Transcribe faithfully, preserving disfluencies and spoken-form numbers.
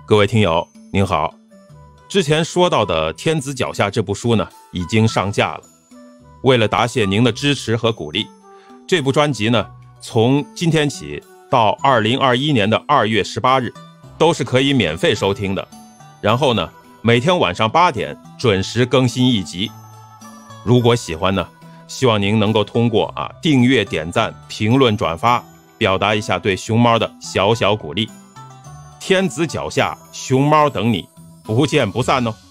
各位听友您好，之前说到的《天子脚下》这部书呢已经上架了。为了答谢您的支持和鼓励，这部专辑呢从今天起到二零二一年的二月十八日都是可以免费收听的。然后呢每天晚上八点准时更新一集。如果喜欢呢，希望您能够通过啊订阅、点赞、评论、转发，表达一下对熊猫的小小鼓励。天子脚下，熊猫等你，不见不散哦。